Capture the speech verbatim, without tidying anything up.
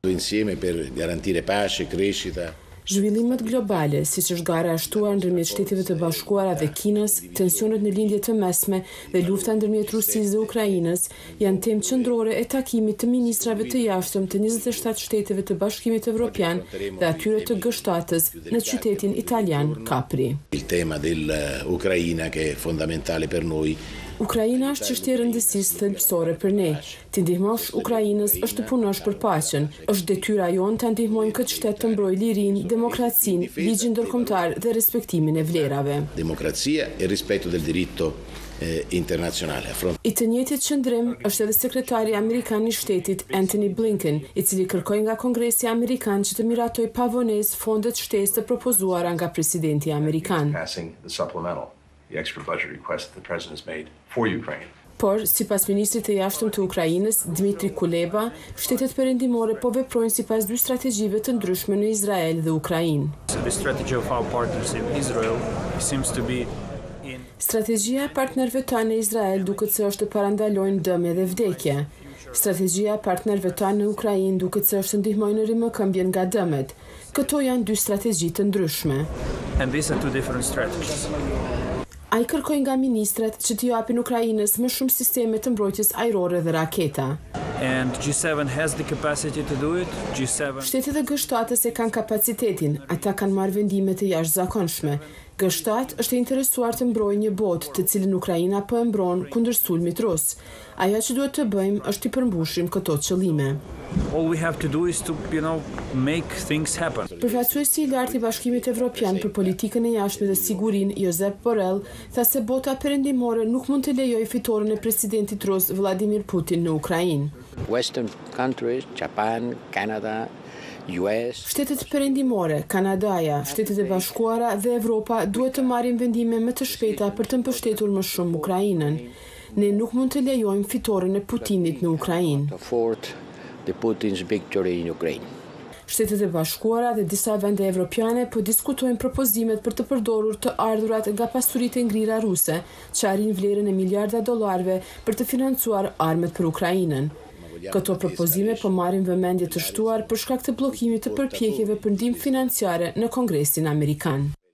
Insieme per garantire pace, crescita. Zhvillimet globale, siç është gara e shtuar ndërmjet Shteteve të Bashkuara dhe Kinës, tensionet në lindje të mesme dhe lufta ndërmjet Rusisë dhe Ukrainës, janë temë qendrore e takimit të ministrave të jashtëm të njëzet e shtatë shteteve të Bashkimit Evropian dhe atyre të G shtatës në qytetin italian Capri. Il tema dell'Ucraina che è fondamentale per noi. Ukraina është çështje e rëndësisë thelbësore për ne. Të ndihmosh Ukrainës është të punosh për paqen. Është detyra jonë të ndihmojmë këtë shtet të mbrojë lirinë, demokracinë, ligjin ndërkombëtar dhe respektimin e vlerave. Demokracia e rispetto del diritto eh, internazionale. I të njëjtit qëndrim është edhe sekretari amerikan i shtetit Antony Blinken, i cili kërkoi nga Kongresi Amerikan që të miratoj pavonesë fondet shtesë të propozuara nga presidenti amerikan. The extra budget request that the president has made for Ukraine. Por, sipas ministrit të jashtëm të Ukrainës, Dmitri Kuleba, shtetet perëndimore po veprojnë sipas dy strategjive të ndryshme në Izrael dhe Ukrainë. The strategy of our partners in Israel seems to be in Strategjia e partnerëve tanë në Izrael duket se është të parandalojnë dëme dhe vdekje. Strategjia e partnerëve tanë në Ukrainë duket se është të ndihmojnë në rimëkëmbjen nga dëmet. Këto janë dy strategji të ndryshme. And these are two different strategies. Ai kërkoi nga ministrat që t'i japin Ukrainës më shumë sisteme të mbrojtjes ajrore dhe raketa. And G seven has the capacity to do it. G seven Shtetet e G shtatës e kanë kapacitetin, ata kanë marrë vendime të jashtëzakonshme. G shtatë është e interesuar të mbrojë një botë të cilën Ukraina po e mbron kundër sulmit rus. Ajo që duhet të bëjmë është të përmbushim këto qëllime. All we have to do is to, you know, make things happen. Përfaqësuesi i lartë i Bashkimit Evropian për politikën e jashtme dhe sigurinë, Josep Borrell, tha se bota perëndimore nuk mund të lejojë fitoren e presidentit rus Vladimir Putin në Ukrainë. Western countries, Japan, Canada, U S. Shtetet perëndimore, Kanadaja, Shtetet e Bashkuara dhe Evropa duhet të marrin vendime më të shpejta për të mbështetur më shumë Ukrainën. Ne nuk mund të lejojmë fitoren e Putinit në Ukrainë. The Putin's victory in Ukraine. Shtetet e Bashkuara dhe disa vende evropiane po diskutojnë propozimet për të përdorur të ardhurat nga pasuritë e ngrira ruse, që arrin vlerën e miliarda dollarëve për të financuar armët për Ukrainën. Këto propozime po marrin vëmendje të shtuar për shkak të bllokimit të përpjekjeve për ndihmë financiare në Kongresin Amerikan.